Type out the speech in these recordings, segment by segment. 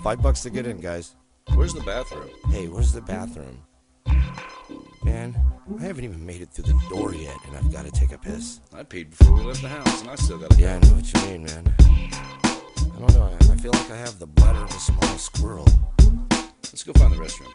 $5 to get in, guys. Where's the bathroom? Hey, where's the bathroom? Man, I haven't even made it through the door yet, and I've got to take a piss. I peed before we left the house, and I still got to Yeah, I know what you mean, man. I don't know, I feel like I have the bladder of a small squirrel. Let's go find the restroom.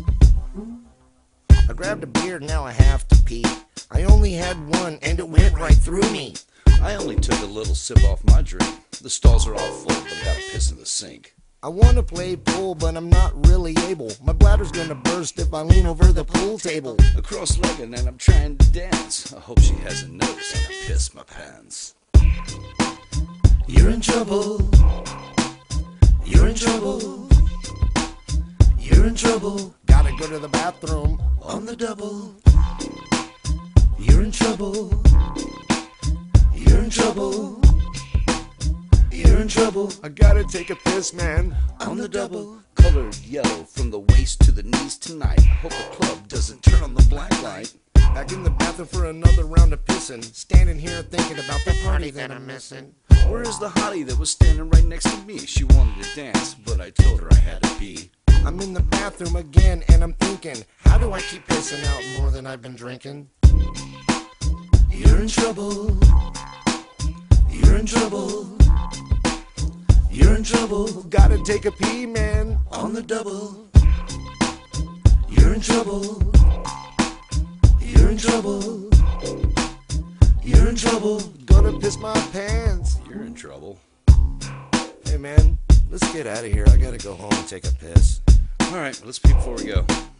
I grabbed a beer, now I have to pee. I only had one, and it went right through me. I only took a little sip off my drink. The stalls are all full, but I gotta piss in the sink. I want to play pool, but I'm not really able. My bladder's gonna burst if I lean over the pool table. Cross-legged and I'm trying to dance. I hope she hasn't noticed I pissed my pants. You're in trouble. You're in trouble. You're in trouble. Gotta go to the bathroom on the double. You're in trouble. You're in trouble. You're in trouble. I gotta take a piss, man. On the double. Colored yellow from the waist to the knees tonight. Hope the club doesn't turn on the black light. Back in the bathroom for another round of pissing. Standing here thinking about the party that I'm missing. Where is the hottie that was standing right next to me? She wanted to dance, but I told her I had to pee. I'm in the bathroom again and I'm thinking, how do I keep pissing out more than I've been drinking? You're in trouble. You're in trouble. You're in trouble. Gotta take a pee, man. On the double. You're in trouble. You're in trouble. You're in trouble. Gonna piss my pants. You're in trouble. Hey, man, let's get out of here. I gotta go home and take a piss. Alright, let's pee before we go.